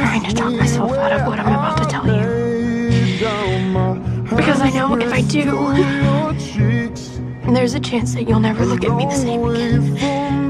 trying to talk myself out of what I'm about to tell you. Because I know if I do, there's a chance that you'll never look at me the same again.